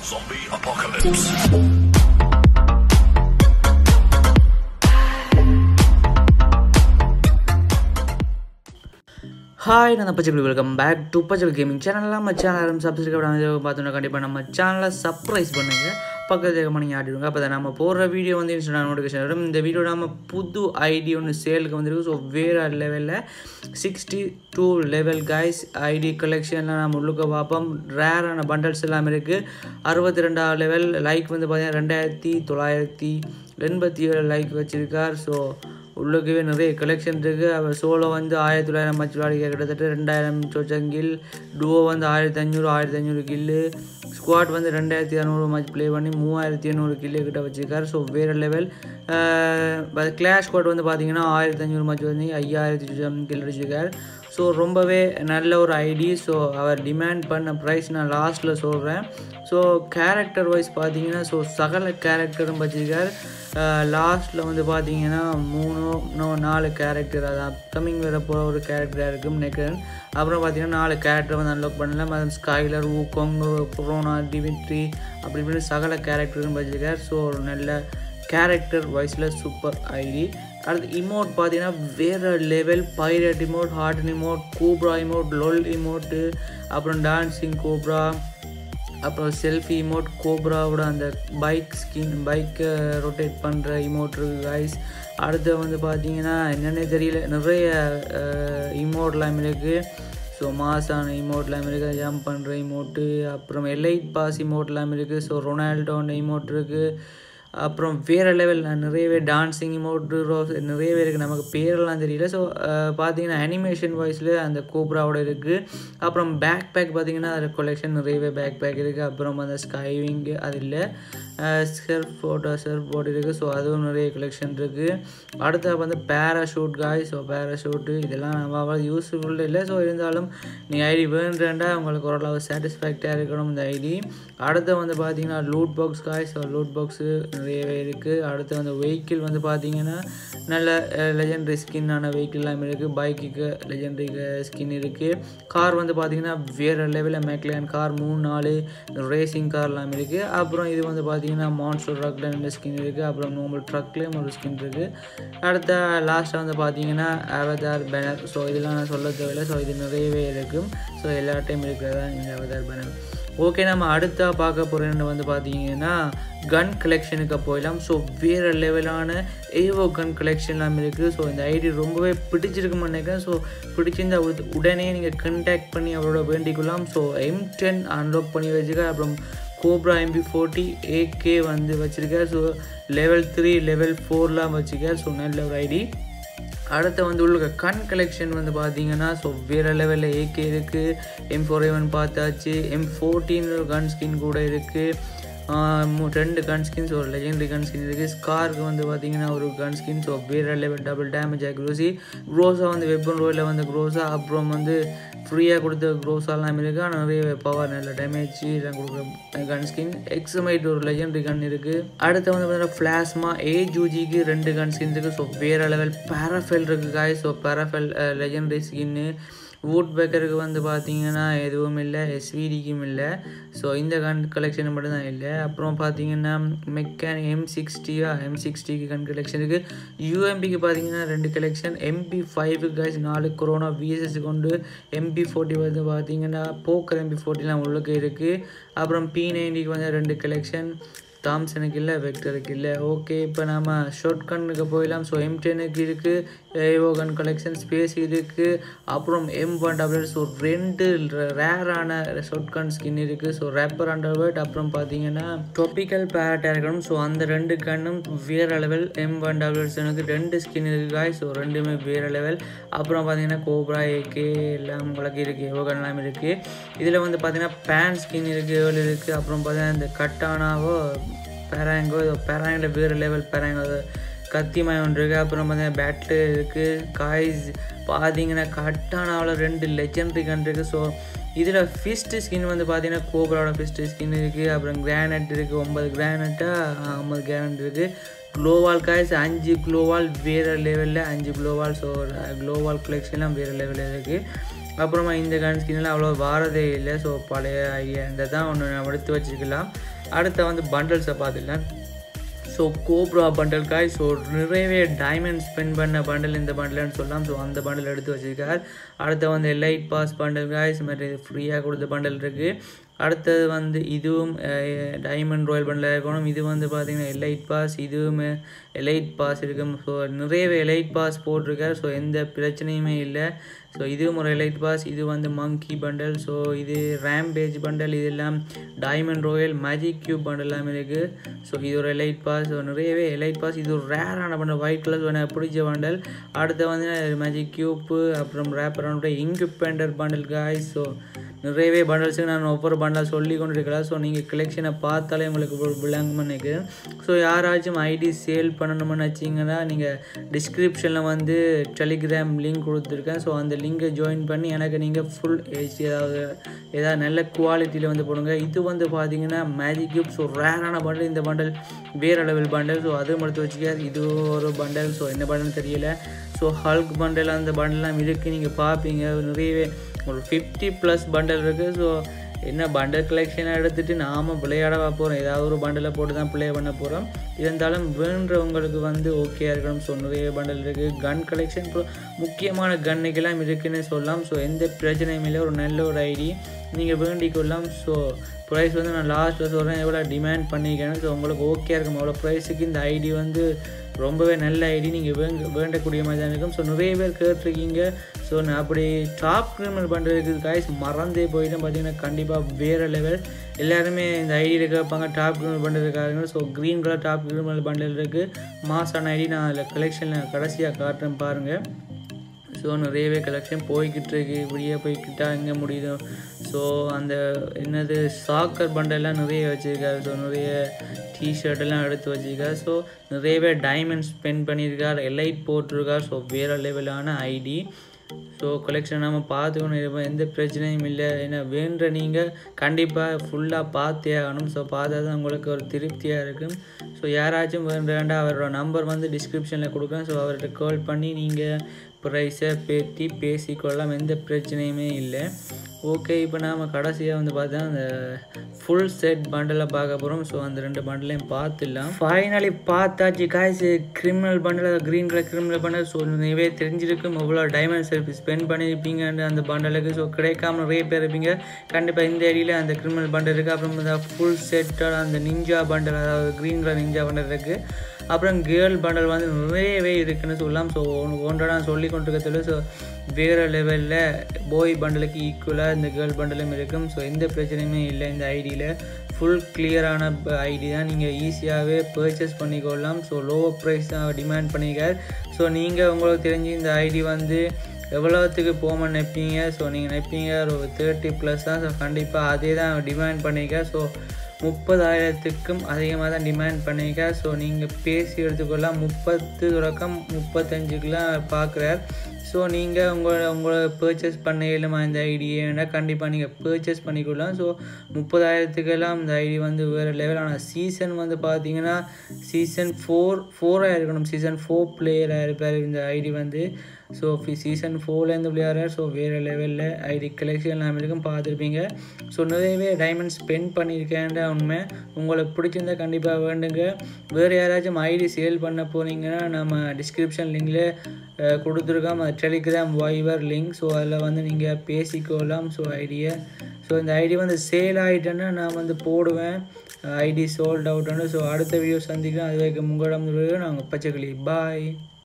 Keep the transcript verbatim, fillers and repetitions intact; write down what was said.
Zombie apocalypse. Hi, நான் பச்சைக்குடி welcome back to Pachai gaming channel. நம்ம சேனல் சப்ஸ்கிரைப் பண்ணாமல் பார்த்தோன்னா கண்டிப்பாக நம்ம சேனலை சர்ப்ரைஸ் பண்ணுங்க, பக்கத்தில் பண்ணி ஆடிடுங்க. அப்போ தான் நம்ம போடுற வீடியோ வந்து இன்ஸ்டாகிராம் நோட்டிஃபிகேஷன் வரும். இந்த வீடியோ நம்ம புது ஐடி ஒன்று சேலுக்கு வந்துருக்கு. ஸோ வேறு லெவலில் sixty two level guys ID கலெக்ஷன்லாம் நம்ம உள்ளுக்க பார்ப்போம். ரேரான பண்டல்ஸ் எல்லாம் இருக்குது. அறுபத்தி ரெண்டாவது லெவல் லைக் வந்து பார்த்தீங்கன்னா ரெண்டாயிரத்தி தொள்ளாயிரத்தி எண்பத்தி ஏழு லைக் வச்சுருக்கார். ஸோ உள்ளுக்கவே நிறைய கலெக்ஷன் இருக்குது. அவர் சோலோ வந்து ஆயிரத்தி தொள்ளாயிரம் மச்சு விளையாடிக்க கிட்டத்தட்ட ரெண்டாயிரம் சொச்சங்கில், டுவோ வந்து ஆயிரத்தி ஐநூறு ஆயிரத்தி ஐநூறு கில்லு, ஸ்குவாட் வந்து ரெண்டாயிரத்தி இரநூறு மச் ப்ளே பண்ணி மூவாயிரத்தி எண்ணூறு கில்லு கிட்ட வச்சுருக்கார். ஸோ வேறு லெவல். கிளாஷ் ஸ்குவாட் வந்து பார்த்தீங்கன்னா ஆயிரத்தி ஐநூறு மச் வந்து ஐயாயிரத்தி கில் வச்சுருக்கார். ஸோ ரொம்பவே நல்ல ஒரு ஐடி. ஸோ அவர் டிமாண்ட் பண்ண ப்ரைஸ் நான் லாஸ்ட்டில் சொல்கிறேன். ஸோ கேரக்டர் வைஸ் பார்த்தீங்கன்னா ஸோ சகல கேரக்டரும் வச்சுருக்கார். லாஸ்ட்டில் வந்து பார்த்தீங்கன்னா மூணு நோ நாலு கேரக்டர், அது அப்கமிங் வர போகிற ஒரு கேரக்டராக இருக்குன்னு நினைக்கிறேன். அப்புறம் பார்த்தீங்கன்னா நாலு கேரக்டர் வந்து அன்லாக் பண்ணலாம். அது ஸ்கைலர், ஊகோங், புரோனா, டிவிட்ரி அப்படி இப்படின்னு சகல கேரக்டரும் வச்சுருக்கார். ஸோ ஒரு நல்ல கேரக்டர் வைஸில் சூப்பர் ஐடி. அடுத்து இமோட் பார்த்தீங்கன்னா வேறு லெவல். பைரட் இமோட், ஹார்டன் emote, cobra emote, LOL emote, அப்புறம் டான்ஸிங் கோப்ரா, அப்புறம் செல்ஃபி இமோட், கோப்ராவோட அந்த பைக் ஸ்கின், பைக்கை ரொட்டேட் பண்ணுற இமோட் இருக்குது கைஸ். அடுத்து வந்து பார்த்தீங்கன்னா என்னென்ன தெரியல, நிறைய இமோட்லாம் இருக்குது. ஸோ மாசான இமோட்லாம் இருக்குது, ஜம்ப் பண்ணுற இமோட்டு, அப்புறம் எலைட் பாஸ் இமோட்லாம் இருக்குது. ஸோ ரொனால்டோன்ற இமோட் இருக்குது. அப்புறம் வேறு லெவல் நிறையவே டான்ஸிங் இமோட்டு ரோஸ் நிறையவே இருக்குது, நமக்கு பேரெல்லாம் தெரியல. ஸோ பார்த்தீங்கன்னா அனிமேஷன் வாய்ஸில் அந்த கோப்ராவோட இருக்குது. அப்புறம் பேக் பேக் பார்த்தீங்கன்னா அதில் கொலெக்ஷன் நிறையவே பேக் பேக் இருக்குது. அப்புறம் அந்த ஸ்கைவிங்கு அது இல்லை, சர்ஃப் ஃபோட்டோ சர்ஃப் போர்டு இருக்குது. ஸோ அதுவும் நிறைய கலெக்ஷன் இருக்குது. அடுத்த வந்து பேராஷூட் காய். ஸோ பேராஷூட்டு இதெல்லாம் நம்ம அவ்வளோ யூஸ்ஃபுல் இல்லை. ஸோ இருந்தாலும் நீங்கள் ஐடி வேணுன்றா உங்களுக்கு ஓரளவு சாட்டிஸ்ஃபேக்டாக இருக்கணும் இந்த ஐடி. அடுத்து வந்து பார்த்தீங்கன்னா loot box guys. So loot box நிறையவே இருக்குது. அடுத்து வந்து வெஹிக்கிள் வந்து பார்த்தீங்கன்னா நல்ல லெஜெண்டரி ஸ்கின்னான வெஹிக்கிள்லாம் இருக்குது. பைக்குக்கு லெஜெண்டரி ஸ்கின் இருக்குது. கார் வந்து பார்த்தீங்கன்னா வேறு லெவலில் மேக்லியான் கார் மூணு நாலு ரேசிங் கார்லாம் இருக்குது. அப்புறம் இது வந்து பார்த்தீங்கன்னா மான்ஸ்டர் ட்ரக்கில் ரெண்டு ஸ்கின் இருக்குது. அப்புறம் நார்மல் ட்ரக்லேயும் ஒரு ஸ்கின் இருக்குது. அடுத்த லாஸ்ட்டாக வந்து பார்த்தீங்கன்னா அவதார் பேனர். ஸோ இதெல்லாம் நான் சொல்ல தேவையில்லை. ஸோ இது நிறையவே இருக்கும். ஸோ எல்லா டைம் இருக்கிறதா இந்த அவதார் பேனர். ஓகே, நம்ம அடுத்தா பார்க்க போகிறேன்னு வந்து பார்த்தீங்கன்னா கன் கலெக்ஷனுக்கு போயிடலாம். ஸோ வேறு லெவலான ஏவோ கன் கலெக்ஷன்லாம் இருக்குது. ஸோ இந்த ஐடி ரொம்பவே பிடிச்சிருக்குன்னு நினைக்கிறேன். ஸோ பிடிச்சிருந்தா உடனே நீங்கள் கண்டாக்ட் பண்ணி அவரோட வேண்டிக்கலாம். ஸோ எம் டென் அன்லாக் பண்ணி வச்சுக்க. அப்புறம் கோப்ரா எம்பி ஃபோர்ட்டி ஏகே வந்து வச்சுருக்கார். ஸோ லெவல் த்ரீ லெவல் ஃபோர்லாம் வச்சுருக்கார். ஸோ நல்ல ஒரு ஐடி. அடுத்து வந்து உள்ள கன் கலெக்ஷன் வந்து பார்த்தீங்கன்னா ஸோ வேறு லெவலில் ஏகே இருக்குது, எம் ஃபோர் ஏவன் பார்த்தாச்சு, எம் ஃபோர்டீன் கன் ஸ்கின் கூட இருக்குது, ரெண்டு கன் ஸ்கின்ஸ் ஒரு லெஜெண்டரி கன் ஸ்கின் இருக்குது. ஸ்காருக்கு வந்து பார்த்தீங்கன்னா ஒரு கன் ஸ்கின். ஸோ வேறு level double damage accuracy. Groza வந்து வெப்பன் ரோயில் வந்து க்ரோஸா, அப்புறம் வந்து ஃப்ரீயாக கொடுத்த க்ரோஸாலாம் இருக்குது. ஆனால் நிறைய பவர் நல்ல டேமேஜ் எல்லாம் கொடுக்குற கன் ஸ்கின். எக்ஸமைட் ஒரு லெஜெண்டரி கன் இருக்குது. அடுத்து வந்து பார்த்தீங்கன்னா ஃப்ளாஸ்மா ஏஜூஜிக்கு ரெண்டு கன் ஸ்கின் இருக்குது. ஸோ வேறு லெவல் பேராஃபெல் இருக்குது guys. So Parafal legendary skin. வூட் பேக்கருக்கு வந்து பார்த்தீங்கன்னா எதுவும் இல்லை, எஸ்விடிக்கும் இல்லை. ஸோ இந்த கன் கலெக்ஷன் மட்டும்தான் இல்லை. அப்புறம் பார்த்தீங்கன்னா மெக்கான் எம் சிக்ஸ்டியா எம் சிக்ஸ்டிக்கு கன் கலெக்ஷன் இருக்குது. யூஎம்பிக்கு பார்த்தீங்கன்னா ரெண்டு கலெக்ஷன். எம்பி ஃபைவ் கைஸ் நாலு கொரோனா விஎஸ்எஸ் கொண்டு. எம்பி ஃபோர்ட்டி வந்து பார்த்தீங்கன்னா போக்கர் எம்பி ஃபோர்ட்டிலாம் உள்ளுக்கு இருக்குது. அப்புறம் பி நைன்டிக்கு வந்து ரெண்டு கலெக்ஷன். தாம்சனுக்கு இல்லை, வெக்டருக்கு இல்லை. ஓகே, இப்போ நம்ம ஷார்ட் கன்னுக்கு போயிடலாம். ஸோ எம் டென்னுக்கு இருக்குது, ஏவோ கன் கலெக்ஷன், ஸ்பேஸ் இருக்குது. அப்புறம் எம் ஒன் டபுள் ஸோ ரெண்டு ரேரான ஷார்ட் கன் ஸ்கின் இருக்குது. ஸோ ரேப்பர் அண்டர்வேர்ட், அப்புறம் பார்த்தீங்கன்னா டாபிக்கல் பேரட்டாக இருக்கணும். ஸோ அந்த ரெண்டு கன்னும் வேறு லெவல். எம் ஒன் டபுள்ஸனுக்கு ரெண்டு ஸ்கின் இருக்குது காய். ஸோ ரெண்டுமே வேறு லெவல். அப்புறம் பார்த்தீங்கன்னா கோப்ரா ஏகே எல்லாம் உங்களுக்கு இருக்குது, ஏவோ கன் எல்லாம் இருக்குது. இதில் வந்து பார்த்தீங்கன்னா பேன் ஸ்கின் இருக்குது, ஏவல் இருக்குது. அப்புறம் பார்த்தீங்கன்னா இந்த கட்டானாவோ பேராங்கோ, பேராங்கில் வேறு லெவல் பேராங்கோ கத்திமாய் ஒன்று இருக்குது. அப்புறம் பார்த்தீங்கன்னா பேட்டில் இருக்குது. காய்ஸ் பார்த்தீங்கன்னா கட்டானாவில் ரெண்டு லெஜெண்டரி கன் இருக்குது. ஸோ இதில் ஃபிஸ்ட்டு ஸ்கின் வந்து பார்த்தீங்கன்னா கோப்ராவோட ஃபிஸ்ட்டு ஸ்கின் இருக்குது. அப்புறம் கிரானைட் இருக்குது, ஒம்பது கிரானைட்டாக ஐம்பது கிரானைட் இருக்குது. க்ளோவால் காய்ஸ் அஞ்சு க்ளோவால் வேறு லெவலில் அஞ்சு க்ளோவால். ஸோ க்ளோவால் கலெக்ஷன்லாம் வேறு லெவலில் இருக்குது. அப்புறமா இந்த கன் ஸ்கின்லாம் அவ்வளோ வாரதே இல்லை. ஸோ பழைய ஐடியா இந்த தான் ஒன்று நம்ம எடுத்து வச்சுக்கலாம். அடுத்த வந்து பண்டல்ஸை பார்த்துக்கலாம். So cobra bundle guys. So நிறையவே டைமண்ட் ஸ்பெண்ட் பண்ண பண்டல் இந்த பண்டல்னு சொல்லலாம். ஸோ அந்த பண்டல் எடுத்து வச்சுருக்கார். அடுத்த வந்து எலைட் பாஸ் பண்டல் காய்ஸ் மாதிரி ஃப்ரீயாக கொடுத்த பண்டல் இருக்குது. அடுத்தது வந்து இதுவும் டைமண்ட் ராயல் பண்டல் இருக்கணும். இது வந்து பார்த்திங்கன்னா எலைட் பாஸ், இதுவும் எலைட் பாஸ் இருக்கும். ஸோ நிறையவே எலைட் பாஸ் போட்டிருக்கார். ஸோ எந்த பிரச்சனையுமே இல்லை. ஸோ இதுவும் ஒரு எலைட் பாஸ். இது வந்து மங்கி பண்டல். ஸோ இது ரேம்பேஜ் பண்டல். இதெல்லாம் diamond royal magic cube bundle எல்லாமே இருக்குது. ஸோ இது ஒரு எலைட் பாஸ். ஸோ நிறையவே எலைட் பாஸ். இது ஒரு ரேரான பண்டல், ஒயிட் கலர். ஸோ எனக்கு பிடிச்ச பண்டல். அடுத்து வந்து மேஜிக் கியூப்பு, அப்புறம் ரேப்பரோட இன்குபெண்டர் பண்டல் காய்ஸ். ஸோ நிறையவே பண்டல்ஸுக்கு நான் ஒவ்வொரு பண்டலாக சொல்லி கொண்டு இருக்கலாம். ஸோ நீங்கள் கலெக்ஷனை பார்த்தாலே உங்களுக்கு விளங்கும்னு நினைக்கிறேன். ஸோ யாராச்சும் ஐடி சேல் பண்ணணும்னு வச்சிங்கன்னா நீங்கள் டிஸ்கிரிப்ஷனில் வந்து டெலிகிராம் லிங்க் கொடுத்துருக்கேன். ஸோ அந்த லிங்கை ஜாயின் பண்ணி எனக்கு நீங்கள் ஃபுல் ஹெச்டி ஏதாவது ஏதாவது நல்ல குவாலிட்டியில் வந்து போடுங்க. இது வந்து பார்த்தீங்கன்னா மேஜிக் கியூப். ஸோ ரேரான பண்டல். இந்த பண்டல் வேறு லெவல் பண்டல். ஸோ அதுவும் எடுத்து வச்சுக்கார். இது ஒரு பண்டல். ஸோ என்ன பண்டல் தெரியல. ஸோ ஹல்க் பண்டல் அந்த பண்டல்லாம் இருக்குது, நீங்கள் பார்ப்பீங்க. நிறையவே ஒரு ஃபிஃப்டி ப்ளஸ் பண்டல் இருக்குது. ஸோ என்ன பண்டல் கலெக்ஷனாக எடுத்துகிட்டு நாம் விளையாடவா போகிறோம். ஏதாவது ஒரு பண்டலை போட்டு தான் ப்ளே பண்ண போகிறோம். இருந்தாலும் வேண்டுறவங்களுக்கு வந்து ஓகேயாக இருக்கணும். ஸோ நிறைய பண்டல் இருக்குது. கன் கலெக்ஷன் முக்கியமான கன்னுக்கெல்லாம் இருக்குன்னு சொல்லலாம். ஸோ எந்த பிரச்சனையும் இல்லை. ஒரு நல்ல ஒரு ஐடி நீங்கள் வேண்டிக்கொள்ளலாம். ஸோ ப்ரைஸ் வந்து நான் லாஸ்ட்டில் சொல்கிறேன் எவ்வளோ டிமாண்ட் பண்ணிக்கிறேன். ஸோ உங்களுக்கு ஓகே இருக்கும். அவ்வளோ ப்ரைஸுக்கு இந்த ஐடி வந்து ரொம்பவே நல்ல ஐடி, நீங்கள் வேங்க வேண்டக்கூடிய மாதிரி தான் இருக்கும். ஸோ நிறைய பேர் கேட்டிருக்கீங்க. ஸோ நான் அப்படி டாப் கிரிமினல் பண்ணுறதுக்கு காய்ஸ் மறந்தே போயிட்டேன். பார்த்தீங்கன்னா கண்டிப்பாக வேறு லெவல். எல்லாருமே இந்த ஐடியில் கேட்பாங்க டாப் கிரிமினல் பண்ணுறதுக்காக. So green colour top criminal bundle இருக்குது. மாசான ஐடி நான் அதில் கலெக்ஷனில் கடைசியாக காட்டுறேன் பாருங்கள். ஸோ நிறையவே கலெக்ஷன் போய்கிட்டு இருக்கு. இப்படியே போய்கிட்டா எங்கே முடியுதோ. ஸோ அந்த என்னது சாக்கர் பண்டெல்லாம் நிறைய வச்சுருக்காரு. ஸோ நிறைய டிஷர்ட் எல்லாம் எடுத்து வச்சுருக்கார். ஸோ நிறையவே டைமண்ட் ஸ்பெண்ட் பண்ணியிருக்கார். எலைட் போட்டிருக்கார். ஸோ வேறு லெவலான ஐடி. ஸோ கலெக்ஷன் நம்ம பார்த்துக்கணும். இருப்போம், எந்த பிரச்சனையும் இல்லை. ஏன்னா வேண்ட நீங்கள் கண்டிப்பாக ஃபுல்லாக பார்த்தே ஆகணும். ஸோ பார்த்தா தான் உங்களுக்கு ஒரு திருப்தியாக இருக்கும். ஸோ யாராச்சும் வேண்டாம் அவரோட நம்பர் வந்து டிஸ்கிரிப்ஷனில் கொடுக்குறேன். ஸோ அவர்கிட்ட கால் பண்ணி நீங்கள் ப்ரைஸை பேட்டி பேசிக்கொள்ளலாம். எந்த பிரச்சனையுமே இல்லை. ஓகே, இப்போ நாம் கடைசியாக வந்து பார்த்தா அந்த ஃபுல் செட் பண்டலை பார்க்க போகிறோம். ஸோ அந்த ரெண்டு பண்டலையும் பார்த்துடலாம். ஃபைனலி பார்த்தாச்சு guys. Criminal bundle, green colour criminal bundle. So நிறையவே தெரிஞ்சிருக்கும் எவ்வளோ டைமண்ட் செல்ஃப் ஸ்பெண்ட் பண்ணியிருப்பீங்க அந்த பண்டலுக்கு. ஸோ கிடைக்காம நிறைய பேர் இருப்பீங்க. கண்டிப்பாக இந்த ஐடியில் அந்த கிரிமினல் பண்டல் இருக்குது. அப்புறம் இந்த ஃபுல் செட்டோட அந்த நிஞ்சா பண்டல், அதாவது க்ரீன் கலர் நிஞ்சா பண்டல் இருக்குது. அப்புறம் கேர்ள் பண்டல் வந்து நிறையவே இருக்குன்னு சொல்லலாம். ஸோ ஒன்றை நான் சொல்லி கொண்டிருக்கல. ஸோ வேறு லெவலில் பாய் பண்டலுக்கு ஈக்குவலாக இந்த கேர்ள் பண்டலும் இருக்கும். ஸோ எந்த பிரச்சனையுமே இல்லை. இந்த ஐடியில் ஃபுல் கிளியரான ஐடி தான். நீங்கள் ஈஸியாகவே பர்ச்சேஸ் பண்ணிக்கொள்ளலாம். ஸோ லோவர் ப்ரைஸ் தான் டிமாண்ட் பண்ணிக்கார். ஸோ நீங்கள் உங்களுக்கு தெரிஞ்சு இந்த ஐடி வந்து எவ்வளோத்துக்கு போக நினைப்பீங்க. ஸோ நீங்கள் நினைப்பீங்க ஒரு தேர்ட்டி ப்ளஸ் தான். ஸோ கண்டிப்பாக அதே தான் டிமாண்ட் பண்ணிக்க. ஸோ முப்பதாயிரத்துக்கும் அதிகமாக தான் டிமாண்ட் பண்ணிக்க. ஸோ நீங்கள் பேசி எடுத்துக்கொள்ளலாம். முப்பத்து தொடக்கம் முப்பத்தஞ்சுக்கெலாம் பார்க்குறார். ஸோ நீங்கள் உங்களை உங்களை பர்ச்சேஸ் பண்ண இயலுமா இந்த ஐடியேன்னா கண்டிப்பாக நீங்கள் பர்ச்சேஸ் பண்ணிக்கொள்ளலாம். ஸோ முப்பதாயிரத்துக்கெல்லாம் இந்த ஐடி வந்து வேறு லெவல். ஆனால் சீசன் வந்து பார்த்தீங்கன்னா சீசன் ஃபோர் ஃபோராக இருக்கணும். சீசன் ஃபோர் பிளேயராக இருப்பார் இந்த ஐடி வந்து. ஸோ சீசன் ஃபோர்லேருந்து விளையாடுறார். ஸோ வேறு லெவலில் ஐடி கலெக்ஷன் நம்ம இருக்கும் பார்த்துருப்பீங்க. ஸோ நிறையவே டைமண்ட் ஸ்பெண்ட் பண்ணியிருக்கேன்ற உண்மை. உங்களுக்கு பிடிச்சிருந்தால் கண்டிப்பாக வேண்டுங்க. வேறு யாராச்சும் ஐடி சேல் பண்ண போனீங்கன்னா நம்ம டிஸ்கிரிப்ஷன் லிங்கில் கொடுத்துருக்கோம். அது டெலிகிராம் வைவர் லிங்க். ஸோ அதில் வந்து நீங்கள் பேசிக்கொள்ளலாம். ஸோ ஐடியை ஸோ இந்த ஐடி வந்து சேல் ஆகிட்டேன்னா நான் வந்து போடுவேன் ஐடி சோல்ட் அவுட்னு. ஸோ அடுத்த வீடியோ சந்திக்கிறேன். அது வரைக்கும் உங்களிடம் நாங்கள் பச்சைக்கிளி பாய்.